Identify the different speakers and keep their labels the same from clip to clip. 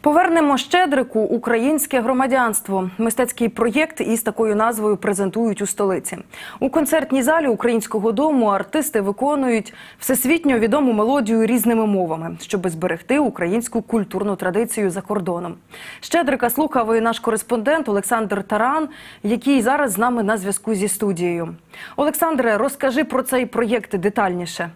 Speaker 1: Повернемо Щедрику українське громадянство. Мистецький проєкт із такою назвою презентують у столиці. У концертній залі Українського дому артисти виконують всесвітньо відому мелодію різними мовами, щоб зберегти українську культурну традицію за кордоном. Щедрика слухав і наш кореспондент Олександр Таран, який зараз з нами на зв'язку зі студією. Олександре, розкажи про цей проєкт детальніше.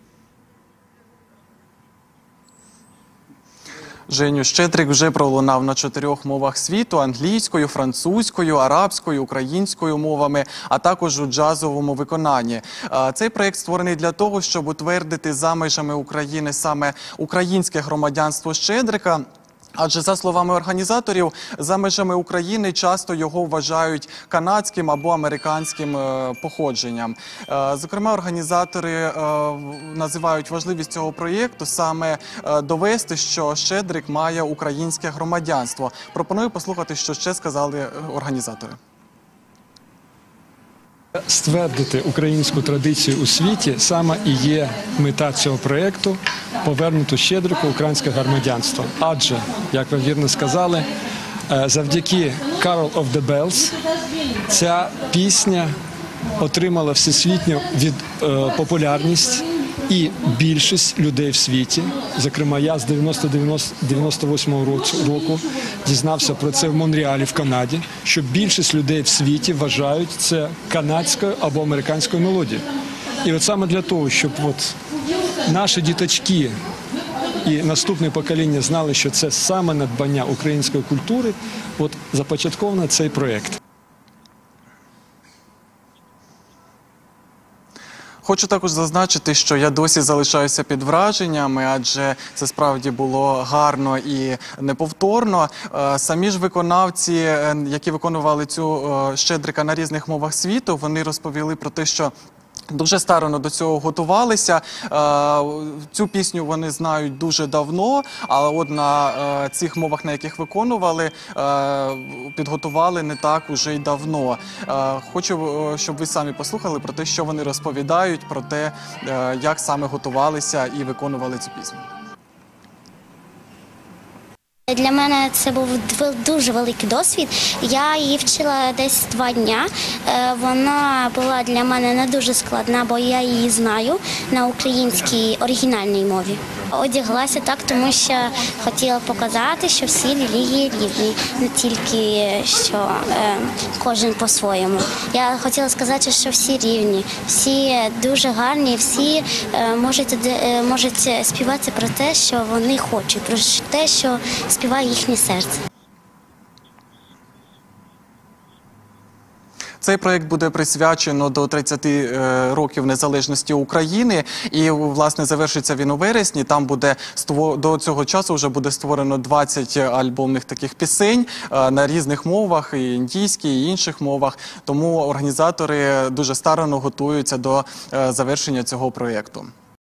Speaker 2: Женю, Щедрик вже пролунав на 4 мовах світу – англійською, французькою, арабською, українською мовами, а також у джазовому виконанні. Цей проєкт створений для того, щоб утвердити за межами України саме українське громадянство Щедрика. Адже, за словами організаторів, за межами України часто його вважають канадським або американським походженням. Зокрема, організатори називають важливість цього проєкту саме довести, що Щедрик має українське громадянство. Пропоную послухати, що ще сказали організатори.
Speaker 3: Ствердити українську традицію у світі саме і є мета цього проєкту – повернути Щедрику українське громадянство. Адже, як ви вірно сказали, завдяки «Carol of the Bells» ця пісня отримала всесвітню популярність, і більшість людей в світі, зокрема я з 98-го року дізнався про це в Монреалі, в Канаді, що більшість людей в світі вважають це канадською або американською мелодією. І от саме для того, щоб наші діточки і наступне покоління знали, що це саме надбання української культури, започатковано цей проєкт.
Speaker 2: Хочу також зазначити, що я досі залишаюся під враженнями, адже це справді було гарно і неповторно. Самі ж виконавці, які виконували цю Щедрика на різних мовах світу, вони розповіли про те, що дуже старанно до цього готувалися. Цю пісню вони знають дуже давно, але от на цих мовах, на яких виконували, підготували не так уже й давно. Хочу, щоб ви самі послухали про те, що вони розповідають, про те, як саме готувалися і виконували цю пісню.
Speaker 4: Для мене це був дуже великий досвід. Я її вчила десь 2 дні. Вона була для мене не дуже складна, бо я її знаю на українській оригінальній мові. Одяглася так, тому що хотіла показати, що всі релігії рівні, не тільки що кожен по-своєму. Я хотіла сказати, що всі рівні, всі дуже гарні, всі можуть співати про те, що вони хочуть, про те, що співає їхнє серце.
Speaker 2: Цей проєкт буде присвячено до 30 років незалежності України і, власне, завершиться він у вересні. Там буде, до цього часу вже буде створено 20 альбомних таких пісень на різних мовах, і індійській, і інших мовах. Тому організатори дуже старанно готуються до завершення цього проєкту.